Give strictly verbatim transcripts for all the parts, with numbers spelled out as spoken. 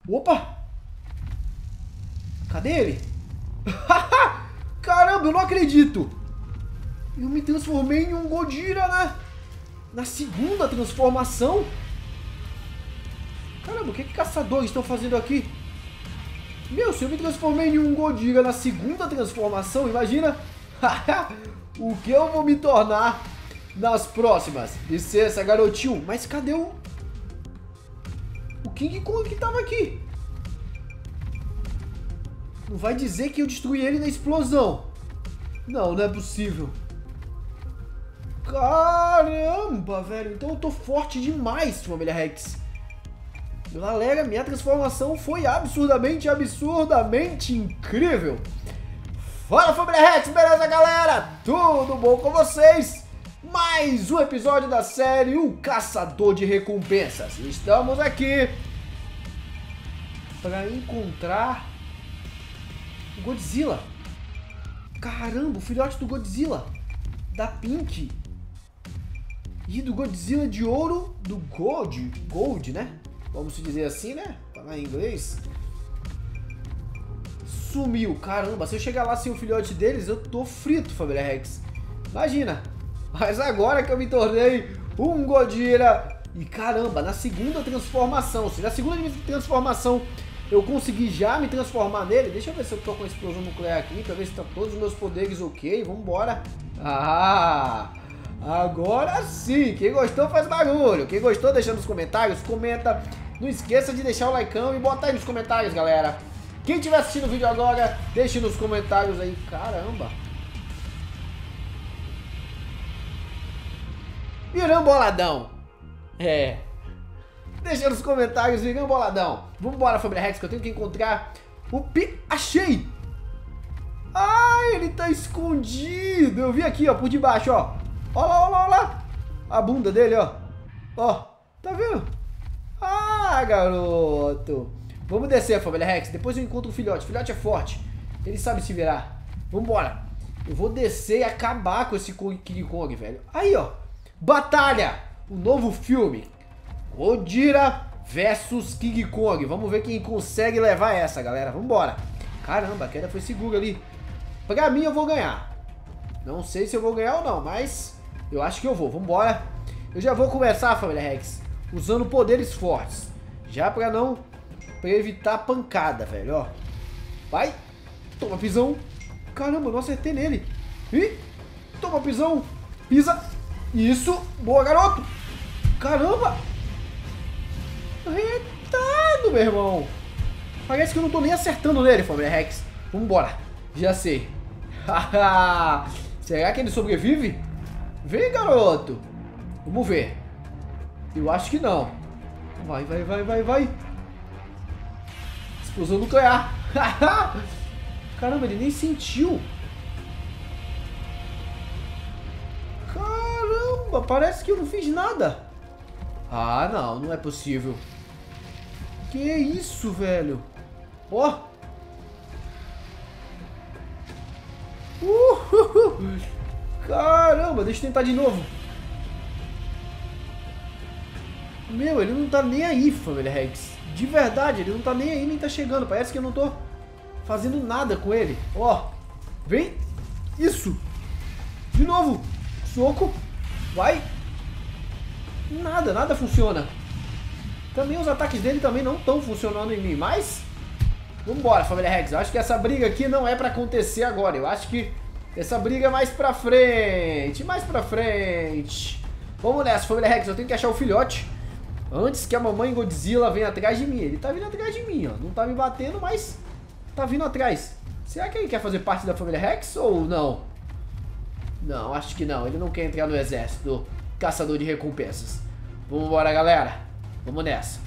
Opa! Cadê ele? Caramba, eu não acredito! Eu me transformei em um Godira, né? Na segunda transformação? Caramba, o que que caçadores estão fazendo aqui? Meu, se eu me transformei em um Godira na segunda transformação, imagina o que eu vou me tornar nas próximas. Licença, garotinho. Mas cadê o... O King Kong que tava aqui? Não vai dizer que eu destruí ele na explosão. Não, não é possível. Caramba, velho. Então eu tô forte demais, família Rex. Galera, minha transformação foi absurdamente, absurdamente incrível. Fala, família Rex, beleza, galera? Tudo bom com vocês? Mais um episódio da série O Caçador de Recompensas. Estamos aqui para encontrar o Godzilla. Caramba, o filhote do Godzilla, da Pink e do Godzilla de ouro, do Gold, Gold, né? Vamos dizer assim, né? Falar em inglês. Sumiu, caramba. Se eu chegar lá sem o filhote deles, eu tô frito, família Rex. Imagina. Mas agora que eu me tornei um Godira. E caramba, na segunda transformação. Se na segunda transformação eu consegui já me transformar nele. Deixa eu ver se eu tô com a explosão nuclear aqui, pra ver se tá todos os meus poderes ok. Vambora. Ah! Agora sim! Quem gostou faz barulho. Quem gostou deixa nos comentários, comenta. Não esqueça de deixar o likeão e bota aí nos comentários, galera. Quem estiver assistindo o vídeo agora, deixe nos comentários aí. Caramba! Virão boladão. É. Deixa nos comentários, virão boladão. Vambora, família Rex, que eu tenho que encontrar o Pi... Achei! Ah, ele tá escondido. Eu vi aqui, ó, por debaixo, ó. Ó lá, ó lá, ó lá. A bunda dele, ó. Ó, tá vendo? Ah, garoto. Vamos descer, família Rex. Depois eu encontro o filhote. O filhote é forte. Ele sabe se virar. Vambora. Eu vou descer e acabar com esse King Kong, velho. Aí, ó. Batalha. O novo filme. Godira versus King Kong. Vamos ver quem consegue levar essa, galera. Vambora. Caramba, a queda foi segura ali. Pra mim, eu vou ganhar. Não sei se eu vou ganhar ou não, mas eu acho que eu vou. Vambora. Eu já vou começar, família Rex, usando poderes fortes. Já pra não... Pra evitar pancada, velho, ó. Vai. Toma, pisão. Caramba, eu não acertei nele. Ih. Toma, pisão. Pisa. Isso. Boa, garoto. Caramba. Retado, meu irmão. Parece que eu não tô nem acertando nele, família Rex. Vambora. Já sei. Será que ele sobrevive? Vem, garoto. Vamos ver. Eu acho que não. Vai, vai, vai, vai, vai. Explosão nuclear. Caramba, ele nem sentiu. Caramba, parece que eu não fiz nada. Ah, não, não é possível. Que isso, velho? Ó. Uhul. Caramba, deixa eu tentar de novo. Meu, ele não tá nem aí, família Rex. De verdade, ele não tá nem aí, nem tá chegando. Parece que eu não tô fazendo nada com ele. Ó, vem. Isso. De novo. Soco. Vai. Nada, nada funciona. Também os ataques dele também não estão funcionando em mim, mas... Vambora, família Rex. Eu acho que essa briga aqui não é pra acontecer agora. Eu acho que essa briga é mais pra frente. Mais pra frente. Vamos nessa, família Rex. Eu tenho que achar o filhote antes que a mamãe Godzilla venha atrás de mim. Ele tá vindo atrás de mim, ó. Não tá me batendo, mas tá vindo atrás. Será que ele quer fazer parte da família Rex ou não? Não, acho que não. Ele não quer entrar no exército do Caçador de Recompensas. Vamos embora, galera. Vamos nessa.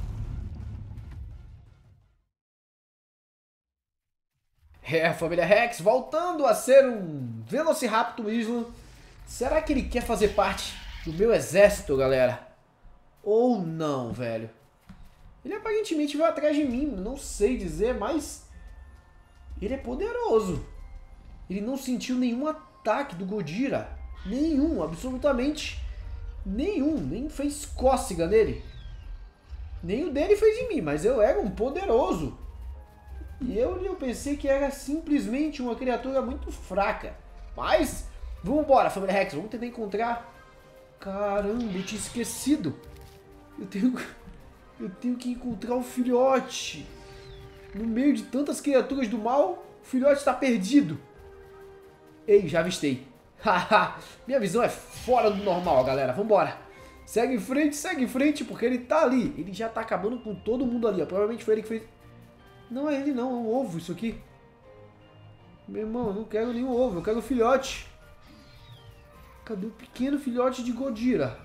É, família Rex, voltando a ser um Velociraptor Island. Será que ele quer fazer parte do meu exército, galera? Ou não, velho? Ele aparentemente veio atrás de mim, não sei dizer, mas ele é poderoso. Ele não sentiu nenhum ataque do Godira. Nenhum, absolutamente nenhum. Nem fez cócega nele. Nem o dele fez em mim, mas eu era um poderoso. E eu, eu pensei que era simplesmente uma criatura muito fraca. Mas, vamos embora, família Rex. Vamos tentar encontrar... Caramba, eu tinha esquecido. Eu tenho... Eu tenho que encontrar o filhote. No meio de tantas criaturas do mal, o filhote está perdido. Ei, já avistei. Haha, minha visão é fora do normal, galera. Vambora. Segue em frente, segue em frente, porque ele tá ali. Ele já tá acabando com todo mundo ali, ó. Provavelmente foi ele que fez... Não é ele não, é um ovo isso aqui. Meu irmão, eu não quero nenhum ovo, eu quero o filhote. Cadê o pequeno filhote de Godira?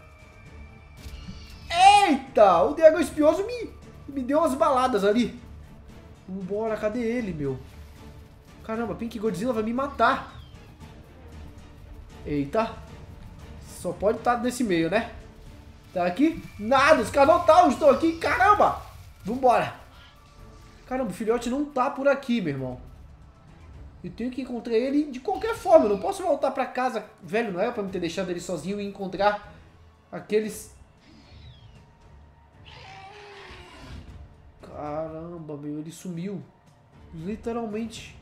Eita, o dragão espinhoso me, me deu umas baladas ali. Vambora, cadê ele, meu? Caramba, Pink Godzilla vai me matar. Eita. Só pode estar nesse meio, né? Tá aqui? Nada, os Carnotaurus estão aqui, caramba! Vambora. Caramba, o filhote não tá por aqui, meu irmão. Eu tenho que encontrar ele de qualquer forma. Eu não posso voltar pra casa, velho, não é pra me ter deixado ele sozinho e encontrar aqueles... Caramba, meu, ele sumiu. Literalmente.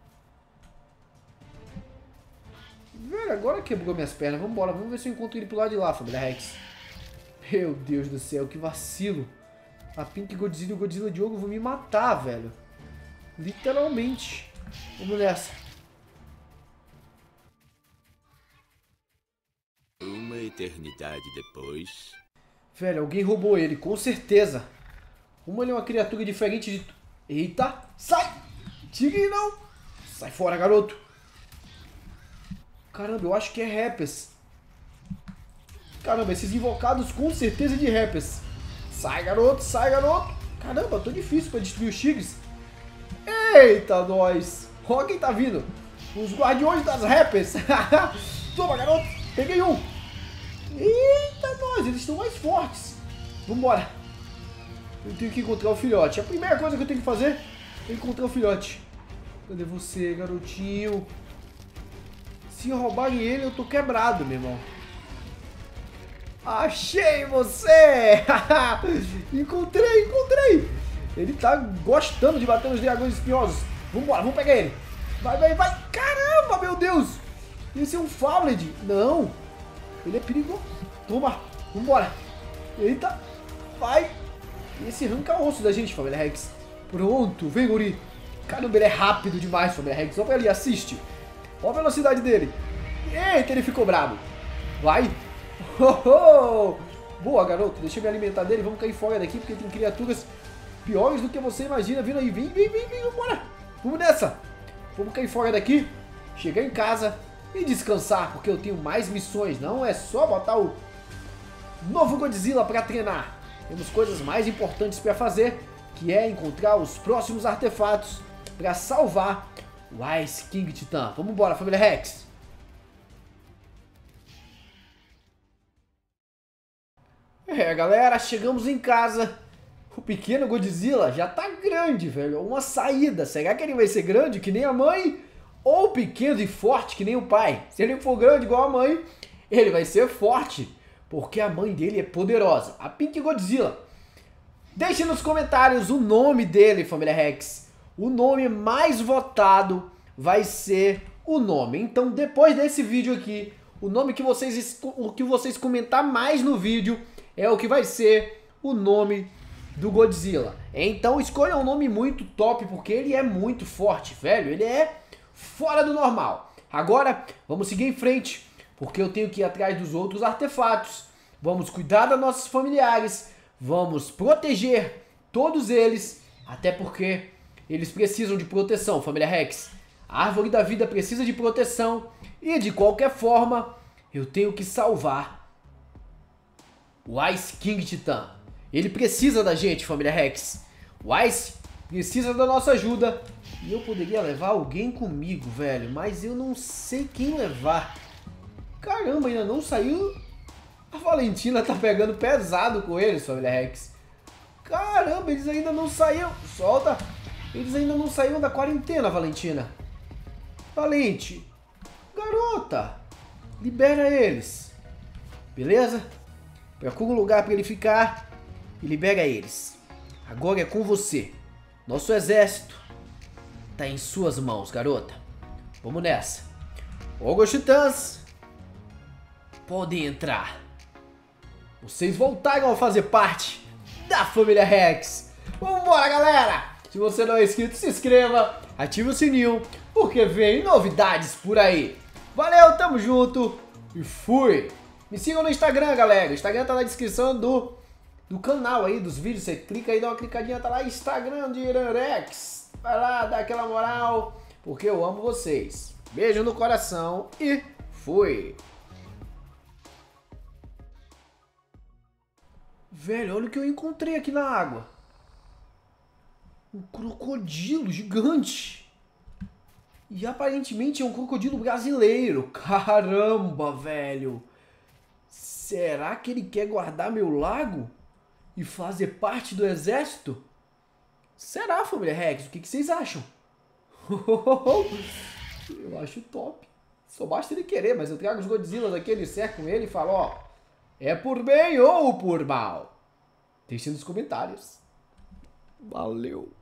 Velho, agora quebrou minhas pernas. Vambora, vamos ver se eu encontro ele pro lado de lá, família Rex. Meu Deus do céu, que vacilo. A Pink Godzilla e o Godzilla Diogo vão me matar, velho. Literalmente. Vamos nessa. Uma eternidade depois... Velho, alguém roubou ele, com certeza. Uma ele é uma criatura diferente de... Eita! Sai! Tigre não! Sai fora, garoto! Caramba, eu acho que é Herpes. Caramba, esses invocados com certeza de Herpes. Sai, garoto! Sai, garoto! Caramba, tô difícil pra destruir os tigres. Eita, nós! Olha quem tá vindo! Os guardiões das Herpes! Toma, garoto! Peguei um! Eita, nós! Eles estão mais fortes! Vambora! Eu tenho que encontrar o filhote. A primeira coisa que eu tenho que fazer é encontrar o filhote. Cadê você, garotinho? Se roubarem ele, eu tô quebrado, meu irmão. Achei você! Encontrei, encontrei! Ele tá gostando de bater nos dragões espinhosos. Vambora, vamos pegar ele. Vai, vai, vai. Caramba, meu Deus! Esse é um Fowled. Não. Ele é perigoso. Toma. Vambora. Eita. Vai. Esse arranca osso da gente, família Rex. Pronto. Vem, guri. Caramba, ele é rápido demais, família Rex. Olha pra ali, assiste. Olha a velocidade dele. Eita, ele ficou bravo. Vai. Oh, oh. Boa, garoto. Deixa eu me alimentar dele. Vamos cair fora daqui, porque tem criaturas piores do que você imagina vindo aí. Vem, vem, vem, vem. Vambora. Vamos nessa. Vamos cair fora daqui. Chegar em casa e descansar, porque eu tenho mais missões. Não é só botar o novo Godzilla pra treinar. Temos coisas mais importantes pra fazer, que é encontrar os próximos artefatos pra salvar o Ice King Titan. Vamos embora, família Rex. É, galera, chegamos em casa. O pequeno Godzilla já tá grande, velho. Uma saída. Será que ele vai ser grande que nem a mãe? Ou pequeno e forte que nem o pai? Se ele for grande igual a mãe, ele vai ser forte, porque a mãe dele é poderosa. A Pink Godzilla. Deixe nos comentários o nome dele, família Rex. O nome mais votado vai ser o nome. Então, depois desse vídeo aqui, o nome que vocês, o que vocês comentar mais no vídeo é o que vai ser o nome do Godzilla. Então, escolha um nome muito top, porque ele é muito forte, velho. Ele é fora do normal. Agora, vamos seguir em frente, porque eu tenho que ir atrás dos outros artefatos. Vamos cuidar dos nossos familiares. Vamos proteger todos eles, até porque eles precisam de proteção, família Rex. A árvore da vida precisa de proteção e, de qualquer forma, eu tenho que salvar o Ice King Titan. Ele precisa da gente, família Rex. O Ice precisa da nossa ajuda. E eu poderia levar alguém comigo, velho, mas eu não sei quem levar. Caramba, ainda não saiu. A Valentina tá pegando pesado com eles, família Rex. Caramba, eles ainda não saíram. Solta. Eles ainda não saíram da quarentena, Valentina. Valente. Garota. Libera eles. Beleza? Procura um lugar pra ele ficar. e libera eles. Agora é com você. Nosso exército tá em suas mãos, garota. Vamos nessa. Ogros Titãs, podem entrar. Vocês voltaram a fazer parte da família Rex. Vambora, galera! Se você não é inscrito, se inscreva, ative o sininho, porque vem novidades por aí. Valeu, tamo junto e fui! Me sigam no Instagram, galera. O Instagram tá na descrição do, do canal aí, dos vídeos. Você clica aí, dá uma clicadinha, tá lá, Instagram de Rex. Vai lá, dá aquela moral, porque eu amo vocês. Beijo no coração e fui! Velho, olha o que eu encontrei aqui na água. Um crocodilo gigante. E aparentemente é um crocodilo brasileiro. Caramba, velho. Será que ele quer guardar meu lago? E fazer parte do exército? Será, família Rex? O que, que vocês acham? Eu acho top. Só basta ele querer, mas eu trago os Godzillas aqui, eles cercam ele e falam, ó, é por bem ou por mal? Deixe nos comentários. Valeu.